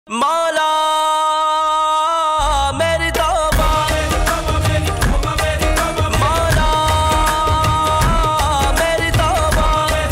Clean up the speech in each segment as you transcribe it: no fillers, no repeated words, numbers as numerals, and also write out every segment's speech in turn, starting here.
मौला मेरी तौबा, मौला मेरी तौबा।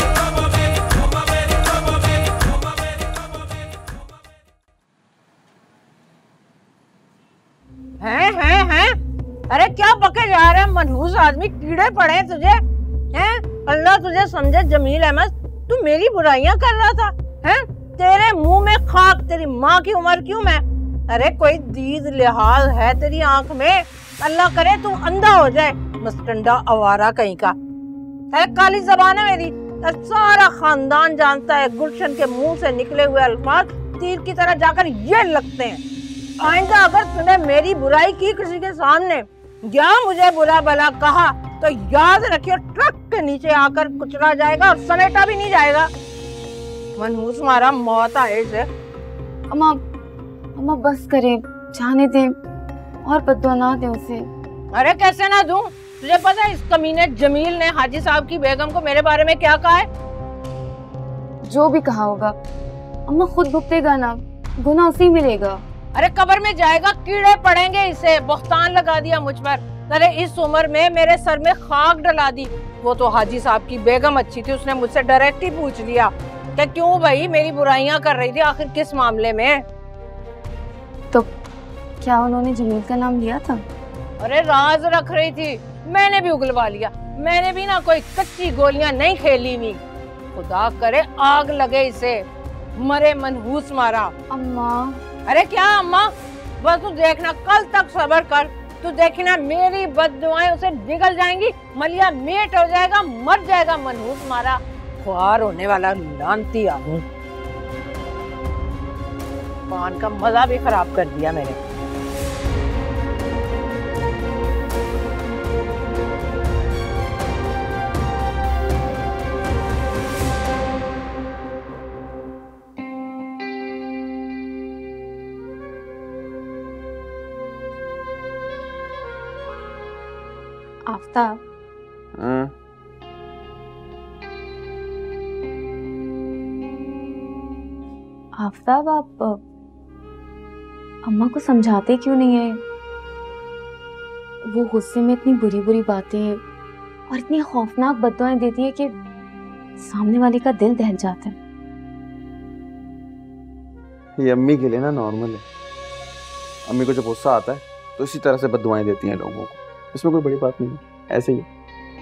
हैं अरे क्या बके जा रहे हैं मनहूस आदमी, कीड़े पड़े हैं तुझे हैं। अल्लाह तुझे समझे जमील अहमद, तू मेरी बुराइयां कर रहा था हैं। तेरे मुंह में खाक, तेरी माँ की उम्र क्यों मैं। अरे कोई दीद लिहाज है तेरी आंख में, अल्लाह करे तू अंधा हो जाए, मस्टंडा आवारा कहीं का। अरे काली जबान है मेरी, सारा खानदान जानता है गुलशन के मुंह से निकले हुए अल्फाज तीर की तरह जाकर ये लगते हैं। आइंदा अगर तूने मेरी बुराई की किसी के सामने या मुझे बुरा भला कहा तो याद रखियो ट्रक के नीचे आकर कुचला जाएगा और समेटा भी नहीं जाएगा। मनहूस मारा मौत आए से। अम्मा अम्मा बस करे, जाने दे और बद्दुआ ना दे उसे। अरे कैसे ना दूं, तुझे पता है इस कमीने जमील ने हाजी साहब की बेगम को मेरे बारे में क्या कहा है। जो भी कहा होगा अम्मा खुद भुगतेगा ना, गुनाह उसे ही मिलेगा। अरे कब्र में जाएगा, कीड़े पड़ेंगे इसे। बख्तान लगा दिया मुझ पर, अरे इस उम्र में मेरे सर में खाक डला दी। वो तो हाजी साहब की बेगम अच्छी थी, उसने मुझसे डायरेक्ट ही पूछ लिया कि क्यों भाई मेरी बुराइयां कर रही थी, आखिर किस मामले में। तो क्या उन्होंने जमील का नाम लिया था? अरे राज रख रही थी, मैंने भी उगलवा लिया। मैंने भी ना कोई कच्ची गोलियां नहीं खेली हुई। खुदा करे आग लगे इसे, मरे मनहूस मारा। अम्मा अरे क्या अम्मा, बस तू देखना, कल तक सब्र कर। तू देखना मेरी बद्दुआएं उसे निगल जाएंगी, मलिया मीट हो जाएगा, मर जाएगा मनहूस मारा। ख्वार होने वाला लानती आदमी, पान का मजा भी खराब कर दिया मेरे। आफ्ताब, आफ्ताब आप अम्मा को समझाते क्यों नहीं है? वो गुस्से में इतनी बुरी बुरी बातें और इतनी खौफनाक बद्दुआएं देती है कि सामने वाले का दिल दहल जाता है। ये अम्मी के लिए ना नॉर्मल है। अम्मी को जब गुस्सा आता है तो इसी तरह से बद्दुआएं देती हैं लोगों को, इसमें कोई बड़ी बात नहीं है, ऐसे ही।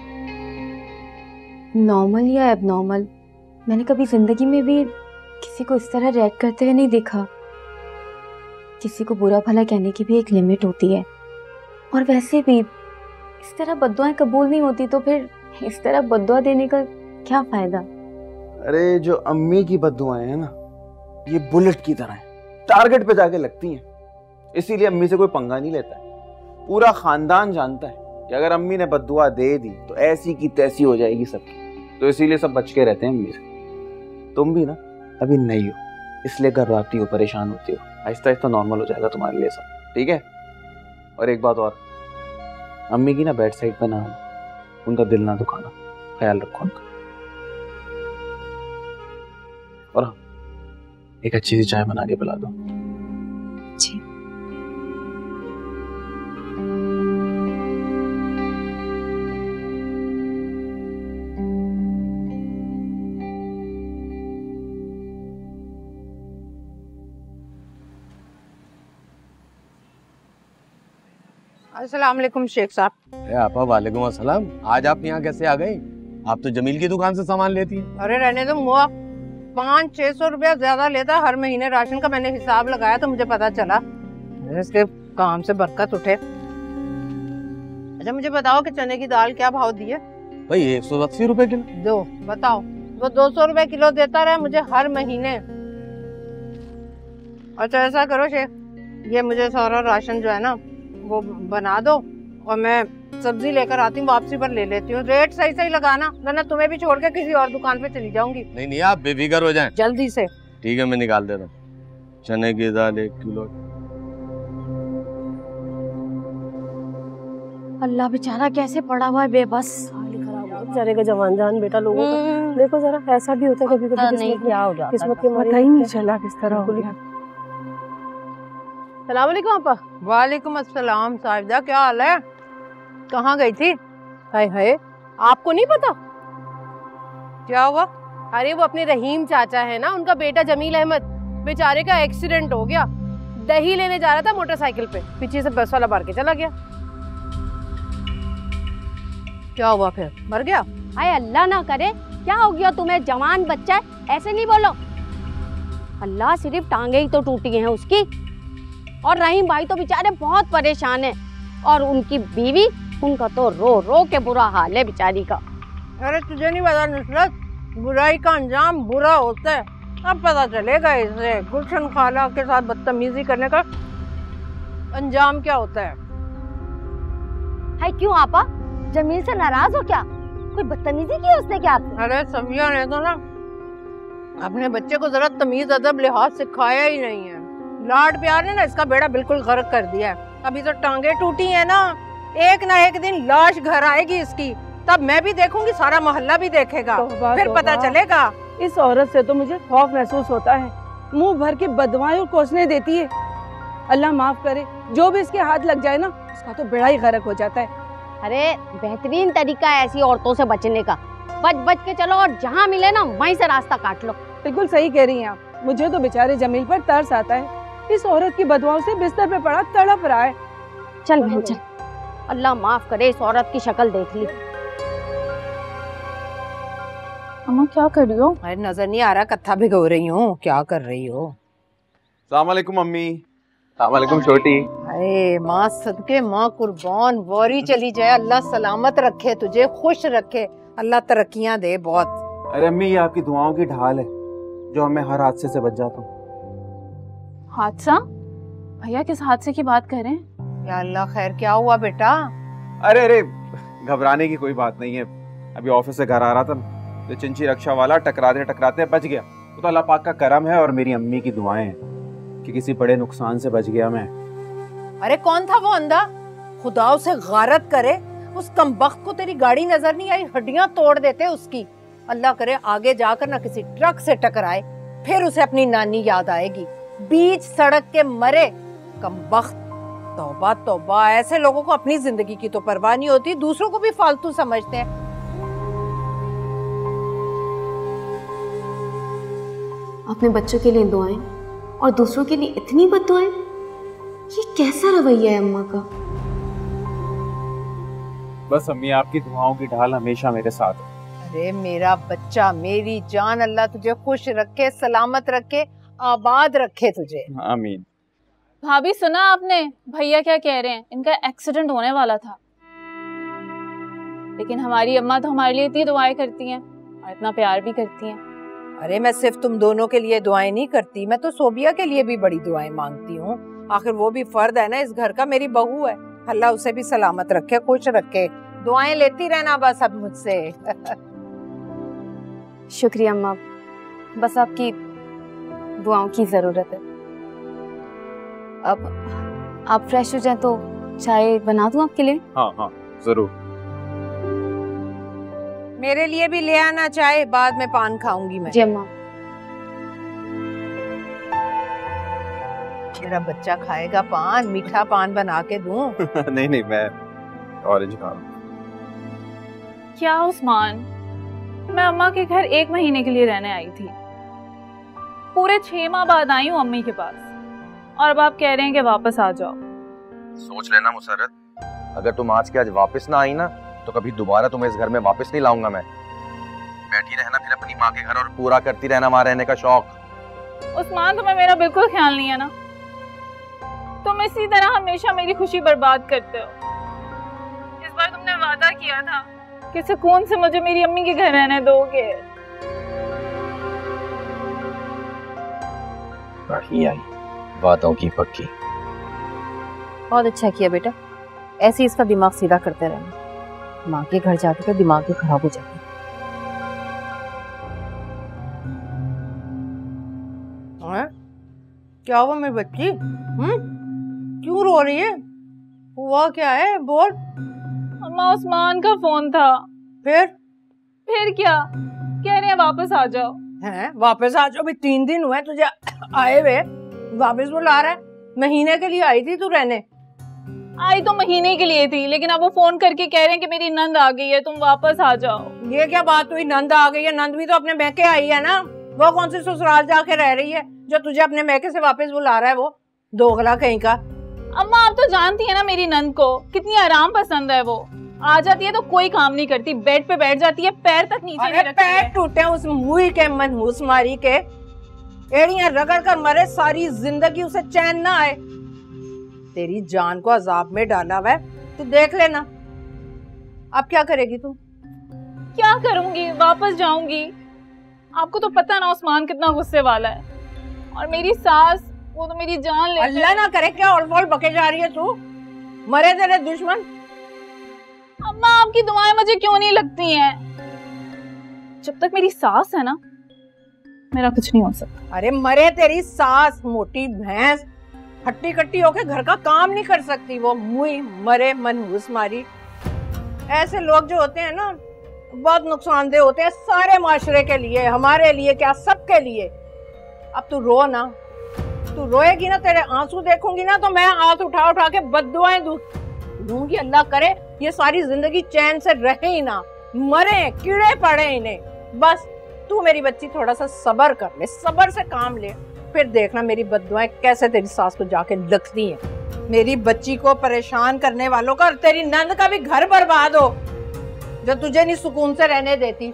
नॉर्मल या एबनॉर्मल, मैंने कभी जिंदगी में भी किसी को इस तरह रिएक्ट करते हुए नहीं देखा। किसी को बुरा भला कहने की भी एक लिमिट होती है, और वैसे भी इस तरह बद्दुआएं कबूल नहीं होती तो फिर इस तरह बद्दुआ देने का क्या फायदा। अरे जो अम्मी की बद्दुआएं हैं ना, ये बुलेट की तरह हैं, टारगेट पे जाके लगती हैं। इसीलिए अम्मी से कोई पंगा नहीं लेता है। पूरा खानदान जानता है कि अगर अम्मी ने बद्दुआ दे दी तो ऐसी की तैसी हो जाएगी सबकी, तो इसीलिए सब बच के रहते हैं अम्मी से। तुम भी ना अभी नहीं हो, इसलिए घबराती हो, परेशान होती हो। आहिस्ता आहिस्ता नॉर्मल हो जाएगा तुम्हारे लिए सब, ठीक है। और एक बात और, अम्मी की ना बैड साइड पे ना आना, उनका दिल ना दुखाना, ख्याल रखो उनका। और हाँ, एक अच्छी सी चाय बना के पिला दो। जी। अस्सलाम वालेकुम शेख साहब। अरे आपा वालेकुम अस्सलाम। आज आप यहाँ कैसे आ गई? आप तो जमील की दुकान से सामान लेती हैं। अरे रहने दो मुआ, 500-600 रुपया ज्यादा लेता हर महीने राशन का। मैंने हिसाब लगाया तो मुझे पता चला, इसके काम से बरकत उठे। अच्छा मुझे बताओ कि चने की दाल क्या भाव दी है? भाई 180 रुपए किलो। दो बताओ, वो 200 रुपए किलो देता रहे मुझे हर महीने। अच्छा ऐसा करो शेख, ये मुझे सारा राशन जो है ना वो बना दो, और मैं सब्जी लेकर आती हूँ, वापसी पर ले लेती हूँ। रेट सही सही लगाना, वरना तुम्हें भी छोड़ के किसी और दुकान पे चली जाऊंगी। नहीं नहीं आप बेफिक्र हो जाएं। जल्दी से। ठीक है मैं निकाल देता हूँ। चने की दाल 1 किलो। अल्लाह बेचारा कैसे पड़ा हुआ है बेबस। बेचारे का जवान जान बेटा लोगों का। देखो जरा ऐसा भी होता है कभी कभी, नहीं क्या हो जाता है, किस्मत के मारे ही नहीं चला किस तरह हो गया। सलाम वालेकुम आपा। वालेकुम अस्सलाम साहिदा, क्या हाल है? कहाँ गई थी? हाय हाय, आपको नहीं पता? क्या हुआ? अरे वो अपने रहीम चाचा है ना, उनका बेटा जमील अहमद, बेचारे का एक्सीडेंट हो गया। दही लेने जा रहा था मोटरसाइकिल पे, पीछे से बस वाला मार के चला गया। क्या हुआ फिर? मर गया? हाय अल्लाह ना करे, क्या हो गया तुम्हें? जवान बच्चा है, ऐसे नहीं बोलो। अल्लाह, सिर्फ टांगे ही तो टूटी हैं उसकी। और रहीम भाई तो बेचारे बहुत परेशान हैं, और उनकी बीवी, उनका तो रो रो के बुरा हाल है बेचारी का। अरे तुझे नहीं पता नुसरत, बुराई का अंजाम बुरा होता है। अब पता चलेगा इसे गुलशन खाला के साथ बदतमीजी करने का अंजाम क्या होता है। हाय क्यों आपा, जमील से नाराज हो क्या? कोई बदतमीजी की उसने क्या आपसे? अरे सबिया ने तो ना अपने बच्चे को जरा तमीज अदब लिहाज सिखाया ही नहीं है। लाड प्यार ने ना इसका बेड़ा बिल्कुल गर्क कर दिया है। अभी तो टांगे टूटी है ना एक दिन लाश घर आएगी इसकी, तब मैं भी देखूंगी, सारा मोहल्ला भी देखेगा, फिर पता चलेगा। इस औरत से तो मुझे खौफ महसूस होता है, मुंह भर के बदवाएं और कोसने देती है। अल्लाह माफ करे, जो भी इसके हाथ लग जाए ना, उसका तो बेड़ा ही गर्क हो जाता है। अरे बेहतरीन तरीका है ऐसी औरतों से बचने का, बच बच के चलो और जहाँ मिले ना वहीं से रास्ता काट लो। बिल्कुल सही कह रही हैं आप। मुझे तो बेचारे जमील पर तरस आता है, इस औरत की बदवाओं से बिस्तर पे पड़ा तड़प रहा है। चल बहन चल, अल्लाह माफ करे, इस औरत की शक्ल देख ली। अम्मा क्या कर रही हो? अरे नजर नहीं आ रहा, कत्था भिगो रही हूँ। क्या कर रही हो? अस्सलाम वालेकुम मम्मी। अस्सलाम वालेकुम छोटी। अरे माँ सदके, माँ कुर्बान, वारी चली जाए। अल्लाह सलामत रखे तुझे, खुश रखे, अल्लाह तरक्कियां दे बहुत। अरे अम्मी, ये आपकी दुआओं की ढाल है जो हमें हर हादसे से बच जाता हूँ। हादसा? भैया किस हादसे की बात कर रहे हैं? या अल्लाह खैर, क्या हुआ बेटा? अरे अरे, घबराने की कोई बात नहीं है। अभी ऑफिस से घर आ रहा था तो चिंची रक्षा वाला टकराते टकराते बच गया। तो अल्लाह पाक का करम है और मेरी अम्मी की दुआएं हैं कि किसी बड़े नुकसान से बच गया मैं। अरे कौन था वो अंधा? खुदा उसे गारत करे, उस कमबख्त को तेरी गाड़ी नजर नहीं आई, हड्डियां तोड़ देते उसकी। अल्लाह करे आगे जाकर ना किसी ट्रक से टकराए, फिर उसे अपनी नानी याद आएगी। बीच सड़क के मरे कमबख्त। तौबा तौबा, ऐसे लोगों को अपनी जिंदगी की तो परवाह नहीं होती, दूसरों को भी फालतू समझते हैं। अपने बच्चों के लिए दुआएं और दूसरों के लिए इतनी बद्दुआएं, ये कैसा रवैया है अम्मा का? बस अम्मी, आपकी दुआओं की ढाल हमेशा मेरे साथ है। अरे मेरा बच्चा, मेरी जान, अल्लाह तुझे खुश रखे, सलामत रखे, आबाद रखे तुझे। आमीन। भाभी सुना आपने भैया क्या कह रहे हैं? इनका एक्सीडेंट होने वाला था, लेकिन हमारी अम्मा तो हमारे लिए इतनी दुआएं करती हैं और इतना प्यार भी करती हैं। अरे मैं सिर्फ तुम दोनों के लिए दुआएं नहीं करती, मैं तो सोबिया के लिए भी बड़ी दुआएं मांगती हूँ। आखिर वो भी फर्द है ना इस घर का, मेरी बहू है। अल्लाह उसे भी सलामत रखे, खुश रखे। दुआएं लेती रहना बस अब मुझसे। शुक्रिया अम्मा, बस आपकी दुआओं की जरूरत है। अब आप फ्रेश हो जाए तो चाय बना दूं आपके लिए? हाँ हाँ जरूर। मेरे लिए भी ले आना चाहे, बाद में पान खाऊंगी मैं। जी अम्मा। मेरा बच्चा खाएगा पान, मीठा पान बना के दूं? नहीं नहीं, मैं ऑरेंज खा रहा हूँ। क्या उस्मान, मैं अम्मा के घर 1 महीने के लिए रहने आई थी, पूरे 6 माह बाद आई हूँ अम्मी के पास, और अब आप कह रहे हैं कि वापस आ जाओ। सोच लेना मुसर्रत, अगर तुम आज के आज वापस ना आई ना तो कभी दोबारा तुम्हें इस घर में वापस नहीं लाऊंगा मैं। बैठी रहना फिर अपनी माँ के घर और पूरा करती रहना वहां रहने का शौक। उस्मान, तुम्हें मेरा बिल्कुल ख्याल नहीं है ना? तुम इसी तरह हमेशा मेरी खुशी बर्बाद करते हो। इस बार तुमने वादा किया था कि सुकून से मुझे मेरी अम्मी के घर रहने दोगे। आई वादों की पक्की। बहुत अच्छा किया बेटा, ऐसे इसका दिमाग सीधा करते रहना। माँ के घर जाके तो दिमाग भी खराब हो जाता है। क्या हुआ मेरी बच्ची? क्यों रो रही है? हुआ क्या है, बोल। अम्मा, उस्मान का फोन था। फिर क्या कह रहे हैं? वापस आ जाओ। हैं? वापस आ जाओ? भी 3 दिन हुए तुझे आए हुए, वापस बुला रहा है? महीने के लिए आई थी तू रहने? आई तो महीने के लिए थी, लेकिन अब वो फोन करके कह रहे हैं कि मेरी नंद आ गई है, तुम वापस आ जाओ। ये क्या बात हुई? नंद आ गई है? नंद भी तो अपने मैके आई है ना। वो कौन सी ससुराल जाके रह रही है जो तुझे अपने मैके से वापस बुला रहा है? वो दोगला कहीं का। अम्मा आप तो जानती है ना मेरी नंद को, कितनी आराम पसंद है। वो आ जाती है तो कोई काम नहीं करती, बेड पे बैठ जाती है, पैर तक नीचे नहीं रखती है। पैर टूटे उस मुई के मनहूस मारी के, एड़ियां रगड़ कर मरे, सारी जिंदगी उसे चैन ना आए। तेरी जान को अजाब में डाला हुआ है, तू देख लेना। अब क्या करेगी तू? क्या करूंगी, वापस जाऊंगी। आपको तो पता ना उस्मान कितना गुस्से वाला है, और मेरी सास वो तो मेरी जान ले। अल्लाह ना करे, क्या और बोल बके जा रही है तू? मरे तेरे दुश्मन। अम्मा आपकी दुआएं मुझे क्यों नहीं लगती हैं? जब तक मेरी सास है ना, मेरा कुछ नहीं हो सकता। अरे मरे तेरी सास, मोटी भैंस, हट्टी कट्टी होके घर का काम नहीं कर सकती। वो मुई मरे मनहूस मारी। ऐसे लोग जो होते हैं ना, बहुत नुकसानदेह होते हैं सारे माशरे के लिए, हमारे लिए क्या, सबके लिए। अब तू रो ना, तू रोएगी ना, तेरे आंसू देखूंगी ना तो मैं हाथ उठा उठा के बद्दुआएं दूंगी। अल्लाह करे ये सारी जिंदगी चैन से रहे ही ना, मरे, कीड़े पड़े इन्हें। बस तू मेरी बच्ची थोड़ा सा सब्र कर ले, सब्र से काम ले, फिर देखना मेरी बद्दुआएं कैसे तेरी सास को जाके लगती हैं। मेरी बच्ची को परेशान करने वालों का और तेरी नंद का भी घर बर्बाद हो, जो तुझे नहीं सुकून से रहने देती।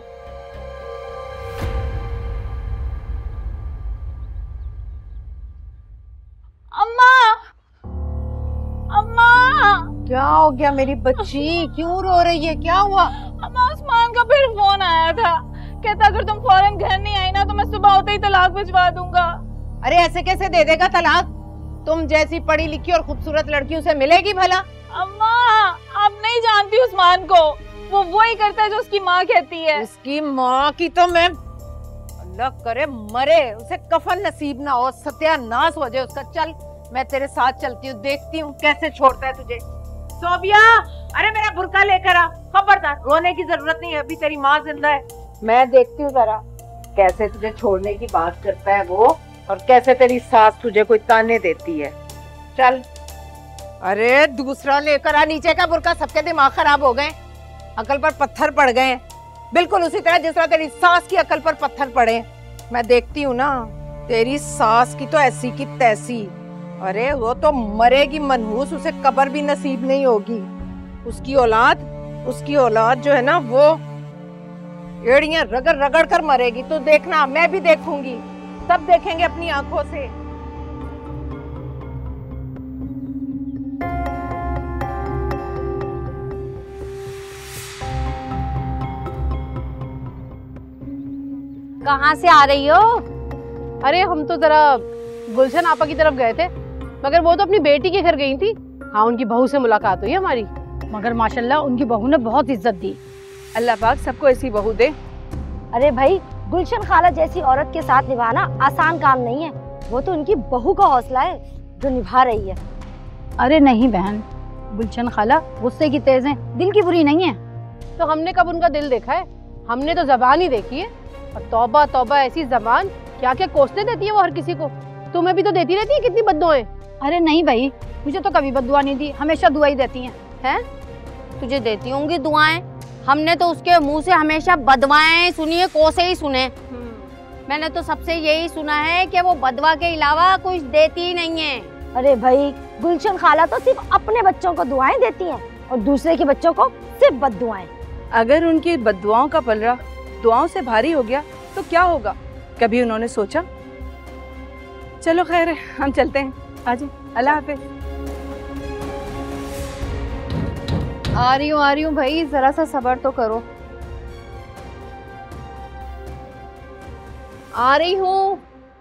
अम्मा, अम्मा, क्या हो गया मेरी बच्ची? क्यों रो रही है? क्या हुआ? अम्मा उस्मान का फिर फोन आया था, कहता अगर तुम फौरन घर नहीं आई ना तो मैं सुबह होते ही तलाक भिजवा दूंगा। अरे ऐसे कैसे दे देगा तलाक? तुम जैसी पढ़ी लिखी और खूबसूरत लड़की उसे मिलेगी भला? अम्मा आप नहीं जानती उस्मान को, वो वही करता है जो उसकी माँ कहती है। उसकी माँ की तो मैं, अल्लाह करे मरे, उसे कफन नसीब ना हो, सत्यानाश हो जाए उसका। चल मैं तेरे साथ चलती हूँ, देखती हूँ कैसे छोड़ता है तुझे। सोबिया, अरे मेरा बुर्का लेकर आ। खबरदार, रोने की जरूरत नहीं है, अभी तेरी माँ जिंदा है। मैं देखती हूँ जरा कैसे तुझे छोड़ने की बात करता है वो, और कैसे तेरी सास तुझे कोई ताने देती है। चल। अरे दूसरा लेकर आ, नीचे का बुर्का। सबके दिमाग खराब हो गए, अकल पर पत्थर पड़ गए, बिल्कुल उसी तरह जिस तरह तेरी सास की अकल पर पत्थर पड़े। मैं देखती हूँ ना तेरी सास की तो ऐसी की तैसी। अरे वो तो मरेगी मनहूस, उसे कब्र भी नसीब नहीं होगी। उसकी औलाद जो है ना, वो एड़ियां रगड़ रगड़ कर मरेगी। तो देखना, मैं भी देखूंगी, सब देखेंगे अपनी आंखों से। कहाँ से आ रही हो? अरे हम तो जरा गुलशन आपा की तरफ गए थे, मगर वो तो अपनी बेटी के घर गई थी। हाँ, उनकी बहू से मुलाकात हुई हमारी, मगर माशाल्लाह उनकी बहू ने बहुत इज्जत दी। अल्लाह पाक सबको ऐसी बहू दे। अरे भाई, गुलशन खाला जैसी औरत के साथ निभाना आसान काम नहीं है। वो तो उनकी बहू का हौसला है जो निभा रही है। अरे नहीं बहन, गुलशन खाला गुस्से की तेज है, दिल की बुरी नहीं है। तो हमने कब उनका दिल देखा है? हमने तो जबान ही देखी है। और तौबा तौबा, ऐसी जबान क्या क्या कोसने देती है वो हर किसी को। तुम्हें भी तो देती रहती है कितनी बद्दुआएं। अरे नहीं भाई, मुझे तो कभी बद्दुआ नहीं दी, हमेशा दुआ ही देती हैं। तुझे देती होंगी दुआएं, हमने तो उसके मुंह से हमेशा बदवाएं सुनी है, कोसे ही सुने। मैंने तो सबसे यही सुना है कि वो बदवा के अलावा कुछ देती ही नहीं है। अरे भाई, गुलशन खाला तो सिर्फ अपने बच्चों को दुआएं देती हैं और दूसरे के बच्चों को सिर्फ बद्दुआएं। अगर उनकी बद्दुआओं का पलड़ा दुआओं से भारी हो गया तो क्या होगा, कभी उन्होंने सोचा? चलो खैर है, हम चलते हैं। आजी, अल्लाह हाफिज। आ रही हूँ भाई, जरा सा सब्र तो करो। आ रही हूँ।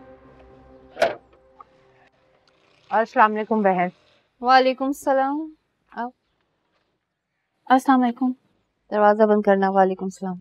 अस्सलाम वालेकुम बहन। वालेकुम सलाम। आओ। अस्सलाम वालेकुम। दरवाजा बंद करना। वालेकुम सलाम।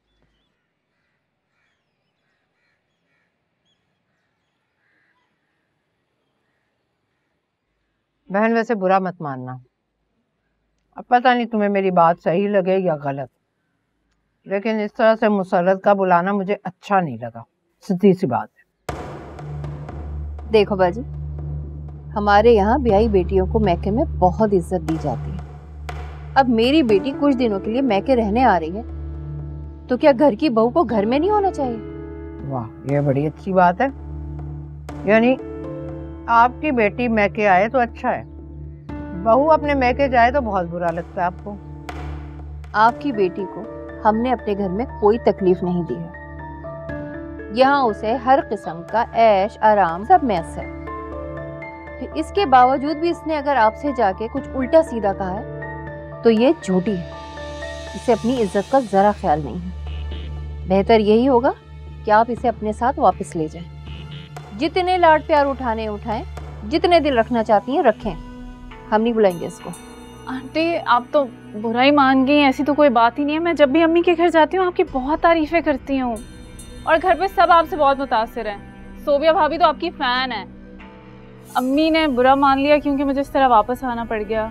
बहन वैसे बुरा मत मानना, अब पता नहीं तुम्हें मेरी बात सही लगे या गलत, लेकिन इस तरह से मुसर्रत का बुलाना मुझे अच्छा नहीं लगा, सीधी सी बात है। देखो बाजी, हमारे यहाँ ब्याही बेटियों को मैके में बहुत इज्जत दी जाती है। अब मेरी बेटी कुछ दिनों के लिए मैके रहने आ रही है, तो क्या घर की बहू को घर में नहीं होना चाहिए? वाह, ये बड़ी अच्छी बात है। यानी आपकी बेटी मैके आए तो अच्छा है, बहू अपने मैके जाए तो बहुत बुरा लगता है आपको। आपकी बेटी को हमने अपने घर में कोई तकलीफ नहीं दी है। यहाँ उसे हर किस्म का ऐश आराम सब मैस है। फिर इसके बावजूद भी इसने अगर आपसे जाके कुछ उल्टा सीधा कहा है तो ये झूठी है। इसे अपनी इज्जत का जरा ख्याल नहीं है। बेहतर यही होगा कि आप इसे अपने साथ वापस ले जाएं। जितने लाड प्यार उठाने उठाएं, जितने दिल रखना चाहती हैं रखें, हम नहीं बुलाएंगे इसको। आंटी आप तो बुराई मान गई, ऐसी तो कोई बात ही नहीं है। मैं जब भी अम्मी के घर जाती हूँ आपकी बहुत तारीफें करती हूँ और घर पे सब आपसे बहुत मुतासिर हैं। सोबिया भाभी तो आपकी फैन है। अम्मी ने बुरा मान लिया क्योंकि मुझे इस तरह वापस आना पड़ गया।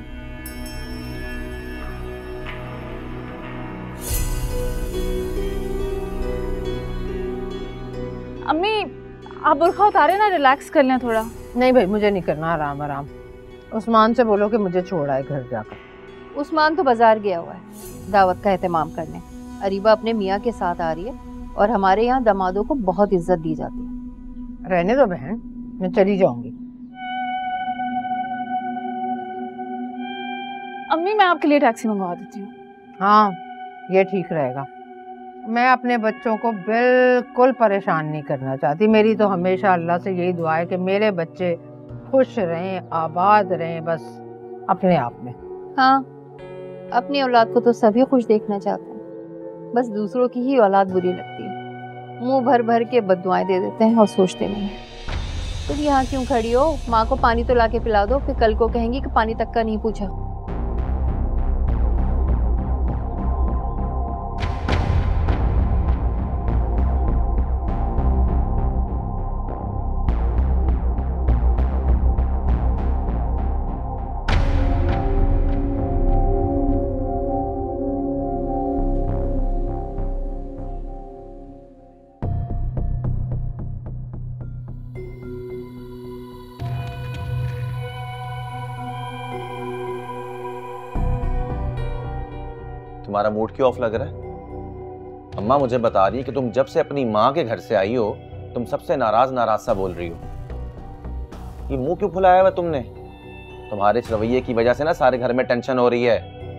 अम्मी आप बुर्खा उतारे ना, रिलैक्स कर लें थोड़ा। नहीं भाई, मुझे नहीं करना, आराम आराम। उस्मान से बोलो कि मुझे छोड़ आए घर जाकर। उस्मान तो बाजार गया हुआ है दावत का एहतमाम करने। अरीबा अपने मियाँ के साथ आ रही है और हमारे यहाँ दामादों को बहुत इज्जत दी जाती है। रहने दो बहन, मैं चली जाऊंगी। अम्मी मैं आपके लिए टैक्सी मंगवा देती हूँ। हाँ, ये ठीक रहेगा। मैं अपने बच्चों को बिल्कुल परेशान नहीं करना चाहती। मेरी तो हमेशा अल्लाह से यही दुआ है कि मेरे बच्चे खुश रहें, आबाद रहें, बस अपने आप में। हाँ, अपनी औलाद को तो सभी खुश देखना चाहते हैं, बस दूसरों की ही औलाद बुरी लगती है। मुंह भर भर के बद्दुआएं दे देते हैं और सोचते नहीं हैं। तुम यहाँ क्यों खड़ी हो? माँ को पानी तो लाके पिला दो, फिर कल को कहेंगी कि पानी तक का नहीं पूछा। तुम्हारा मूड क्यों ऑफ लग रहा है? अम्मा मुझे बता रही है कि तुम जब से अपनी माँ के घर से आई हो तुम सबसे नाराज नाराज सा बोल रही हो। ये मुंह क्यों फुलाया हुआ तुमने? तुम्हारे इस रवैये की वजह से ना सारे घर में टेंशन हो रही है।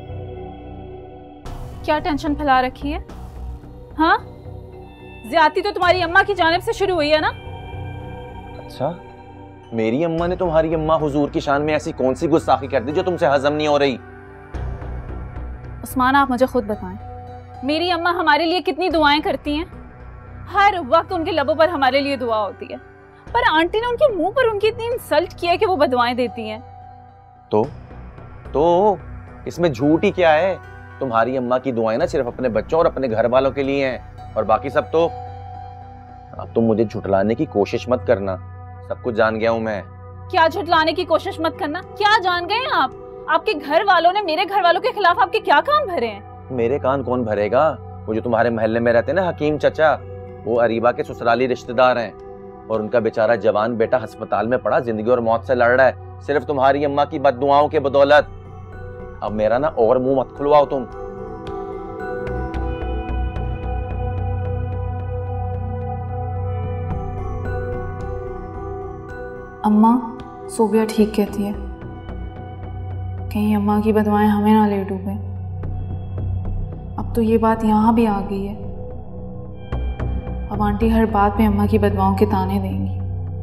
क्या टेंशन फैला रखी है? हाँ, ज्यादती तो तुम्हारी अम्मा की जानिब से शुरू हुई है ना? अच्छा, मेरी अम्मा ने तुम्हारी अम्मा हुजूर की शान में ऐसी कौन सी गुस्ताखी कर दी जो तुमसे हजम नहीं हो रही? उस्मान आप मुझे खुद बताएं, मेरी अम्मा हमारे लिए कितनी दुआएं करती हैं। हर वक्त उनके लबों पर हमारे लिए दुआ होती है, पर आंटी ने उनके मुंह पर उनकी इतनी इंसल्ट किया कि वो बदुआएं देती हैं। तो इसमें झूठ ही क्या है? तुम्हारी अम्मा की दुआएं ना सिर्फ अपने बच्चों और अपने घर वालों के लिए हैं, और बाकी सब तो। अब तुम मुझे झुठलाने की कोशिश मत करना, सब कुछ जान गया हूं मैं। क्या झुठलाने की कोशिश मत करना? क्या जान गए आप? आपके घर वालों ने मेरे घर वालों के खिलाफ आपके क्या कान भरे हैं? मेरे कान कौन भरेगा? वो जो तुम्हारे मोहल्ले में रहते हैं ना, हकीम चचा, वो अरीबा के ससुराली रिश्तेदार हैं, और उनका बेचारा जवान बेटा अस्पताल में पड़ा, जिंदगी और मौत से लड़ रहा है, सिर्फ तुम्हारी अम्मा की बद्दुआओं के बदौलत। अब मेरा ना और मुंह मत खुलवाओ तुम। अम्मा, सोबिया ठीक कहती है, कहीं अम्मा की बदुआएं हमें ना ले डूबे। अब तो ये बात यहाँ भी आ गई है, अब आंटी हर बात में अम्मा की बदुआओं के ताने देंगी।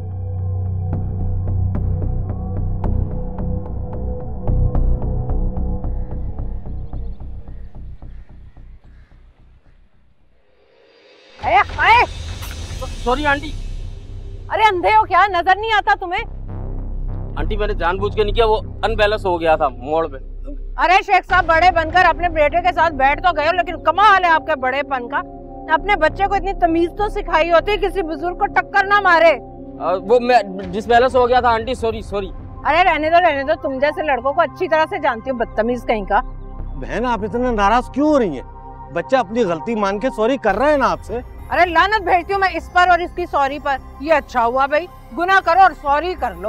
Sorry aunty. अरे अंधे हो क्या, नजर नहीं आता तुम्हें? आंटी मैंने जानबूझ के नहीं किया, वो अनबैलेंस हो गया था मोड़ पे। अरे शेख साहब, बड़े बनकर अपने बेटे के साथ बैठ तो गए हो, लेकिन कमाल है आपके बड़ेपन का। अपने बच्चे को इतनी तमीज तो सिखाई होती, किसी बुजुर्ग को टक्कर ना मारे। वो मैं डिसबैलेंस हो गया था आंटी, सॉरी सॉरी। अरे रहने दो, तुम जैसे लड़कों को अच्छी तरह से जानती हो, बदतमीज कहीं का। बहन आप इतना नाराज क्यों हो रही हैं? बच्चा अपनी गलती मान के सॉरी कर रहा है ना आपसे। अरे लानत भेजती हूँ मैं इस पर और इसकी सॉरी पर। ये अच्छा हुआ भाई, गुनाह करो और सॉरी कर लो।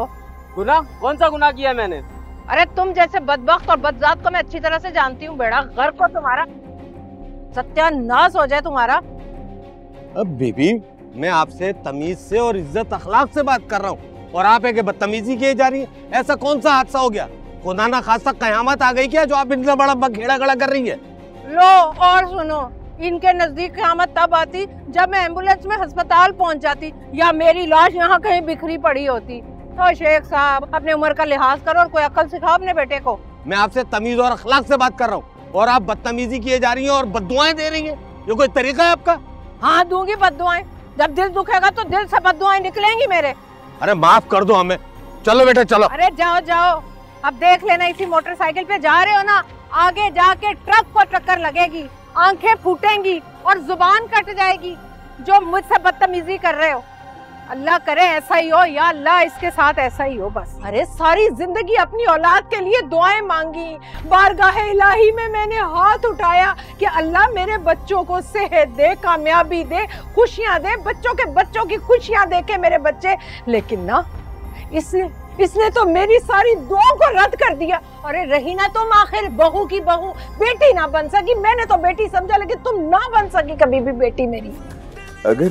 गुनाह? कौन सा गुनाह किया मैंने? अरे तुम जैसे बदबख्त और बदजात को मैं अच्छी तरह से जानती हूँ। बेड़ा घर को तुम्हारा सत्यानाश हो जाए तुम्हारा। अब बीबी, मैं आपसे तमीज से और इज्जत अखलाक से बात कर रहा हूँ और आप है कि बदतमीजी की जा रही है। ऐसा कौन सा हादसा हो गया? खुदा ना खासा कयामत आ गई क्या जो आप इतना बड़ा बखेड़ा खड़ा कर रही है? लो और सुनो, इनके नजदीक क़यामत तब आती जब मैं एम्बुलेंस में अस्पताल पहुंच जाती या मेरी लाश यहाँ कहीं बिखरी पड़ी होती। तो शेख साहब अपने उम्र का लिहाज करो और कोई अक्ल सिखाओ अपने बेटे को। मैं आपसे तमीज और अखलाक से बात कर रहा हूँ और आप बदतमीजी किए जा रही हैं और बद्दुआएं दे रही हैं। ये कोई तरीका है आपका? हाँ दूंगी बद्दुआएं। जब दिल दुखेगा तो दिल से बद्दुआएं निकलेंगी मेरे। अरे माफ कर दो हमें। चलो बेटा चलो। अरे जाओ जाओ, अब देख लेना इसी मोटरसाइकिल पे जा रहे हो ना, आगे जाके ट्रक को टक्कर लगेगी, आंखें फूटेंगी और जुबान कट जाएगी जो मुझसे बदतमीजी कर रहे हो। अल्लाह करे ऐसा ही हो, या अल्लाह इसके साथ ऐसा ही हो बस। अरे सारी जिंदगी अपनी औलाद के लिए दुआएं मांगी, बारगाह इलाही में मैंने हाथ उठाया कि अल्लाह मेरे बच्चों को सेहत दे, कामयाबी दे, खुशियां दे, बच्चों की खुशियां देके मेरे बच्चे। लेकिन ना इसने तो मेरी सारी दुआओं को रद्द कर दिया। अरे रही ना तुम आखिर बहू की बहू, बेटी ना बन सकी। मैंने तो बेटी समझा लेकिन तुम ना बन सकी कभी भी बेटी मेरी। अगर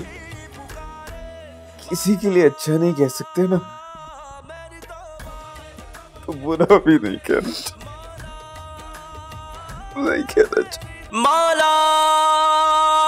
किसी के लिए अच्छा नहीं कह सकते ना तो बुरा भी नहीं कहना चाहिए। नहीं कहना चाहिए। मौला